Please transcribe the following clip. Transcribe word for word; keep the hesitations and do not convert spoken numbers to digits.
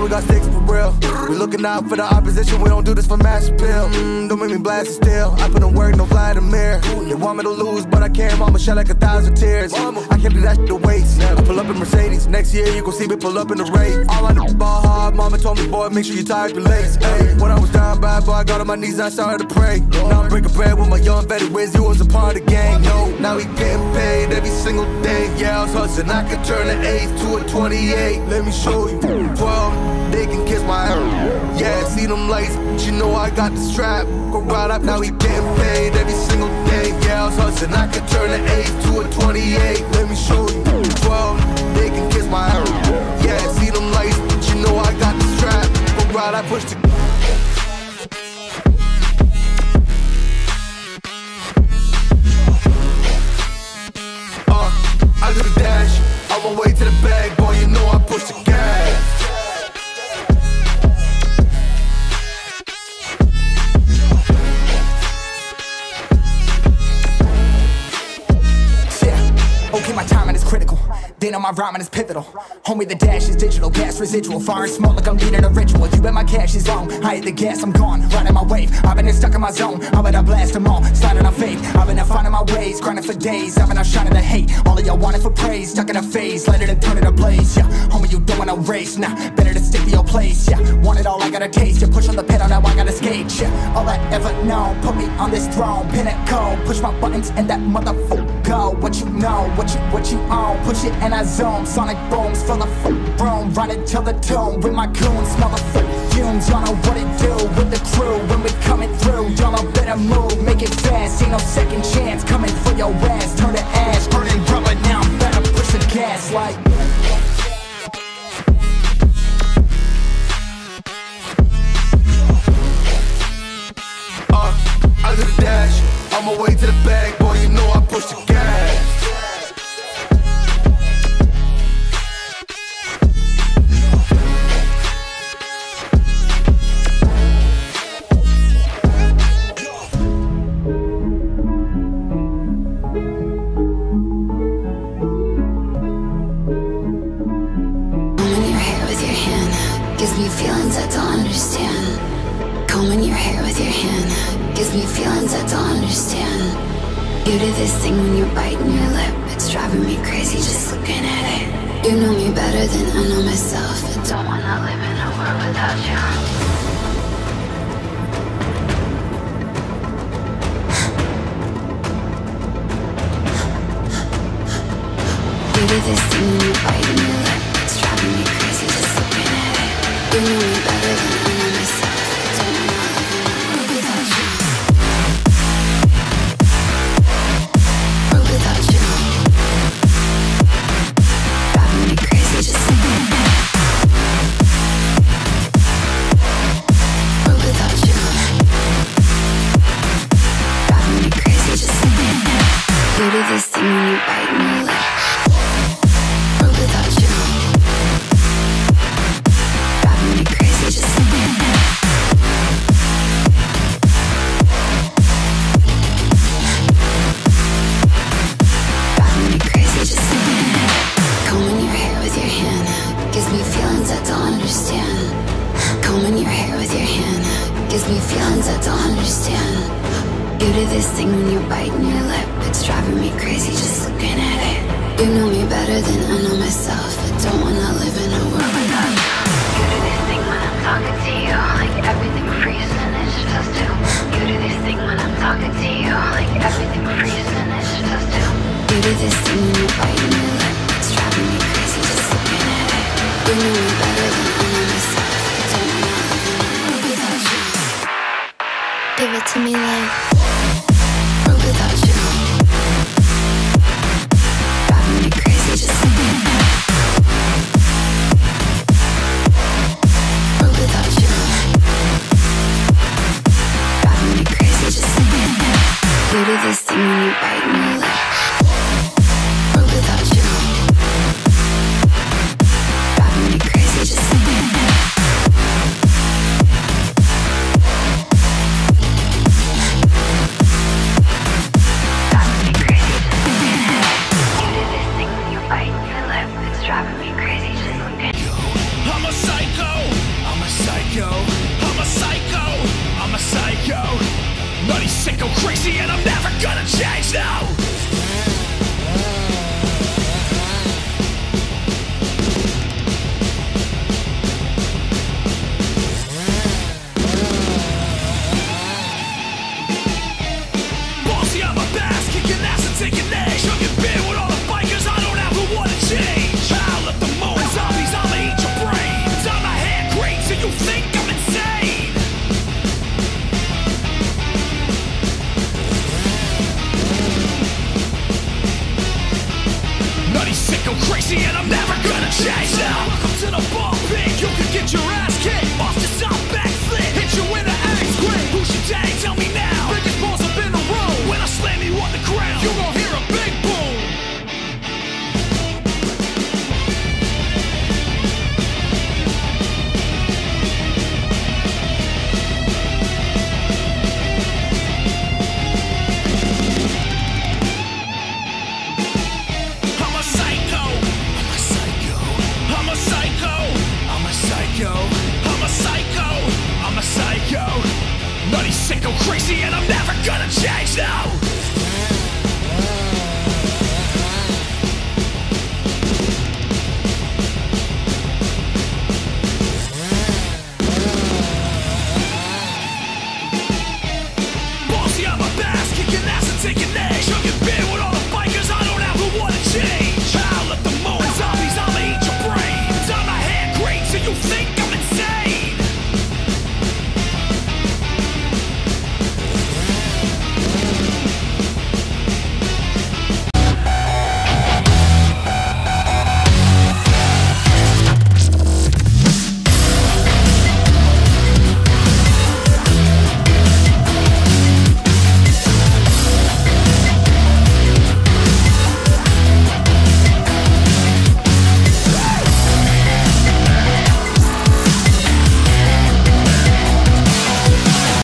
we got sticks for real. We looking out for the opposition, we don't do this for mass appeal. Mm, don't make me blast it still. I put in work, no Vladimir. They want me to lose, but I can't. Mama shed like a thousand tears. I can't do that shit to waste. I pull up in Mercedes. Next year you gon' see me pull up in the race. All I know is ball hard. Mama told me, boy, make sure you tie up your lace. Hey, when I was down bad, boy, I got on my knees and I started to pray. Now I'm breaking bread with my young vet. Wiz, he was a part of the gang. No, now he getting paid every single day. Yeah, I was hustling. I could turn an eight to a twenty-eight. Let me show you. twelve, they can kiss my hair. Yeah, see them lights, but you know I got the strap. Go right up, now he getting paid every single day. Yeah, I was hustling. I could turn an eight to a twenty-eight. Let me show you. twelve, they can kiss my hair. Yeah, see them lights, but you know I got the strap. Go right, I push the. I do the dash, on my way to the bag, boy, you know I push the gas. Yeah, okay, my timing is critical. Then on my rhyming is pivotal. Homie, the dash is digital, gas residual. Fire and smoke like I'm leading a ritual. You bet my cash is long. I hit the gas, I'm gone, riding my wave. I've been stuck in my zone, I bet I blast them all. Sliding on faith, I've been out finding my ways. Grinding for days, I've been out shining the hate. All of y'all wanted for praise, stuck in a phase. Let it and turn it ablaze, yeah. Homie, you don't wanna race, nah. Better to stick to your place, yeah. Want it all, I gotta taste. You push on the pedal, now I gotta skate, yeah. All I ever know, put me on this throne. Pinnacle, push my buttons and that motherfucker go. What you know, what you, what you own. Push it and I zoom, sonic booms full of f*** room. Run it till the tomb with my goons, smell the f*** fumes. Y'all know what it do with the crew when we coming through. Y'all know better move, make it fast. Ain't no second chance coming for your ass. Turn to ash, burning rubber now. Better push the gas like. Uh, I do the dash, on my way to the bag, boy, you know I push the gas. Gives me feelings I don't understand. Combing your hair with your hand gives me feelings I don't understand. You do this thing when you're biting your lip. It's driving me crazy just looking at it. You know me better than I know myself. I don't wanna live in a world without you. You do this thing when you're biting your lip. It's driving me crazy just looking at it. You know me better than I know myself. I don't wanna live in a world without you. World without you. Driving me crazy just looking at it. World without you. Driving me crazy just looking at it. You do this thing when you're biting your lip. World without you. Gives me feelings I don't understand. Combing your hair with your hand gives me feelings I don't understand. You do this thing when you're biting your lip. It's driving me crazy just looking at it. You know me better than I know myself. I don't wanna live in a world without you. You do this thing when I'm talking to you, like everything freezes and it's just us two. You do this thing when I'm talking to you, like everything freezes and it's just us two. You do this thing when you're biting your lip. It's driving me crazy just looking at it. You know me better than I know myself. I don't wanna live in a world without you. Give it to me like world without you. Driving me crazy just looking at it. crazy and I'm never gonna change now.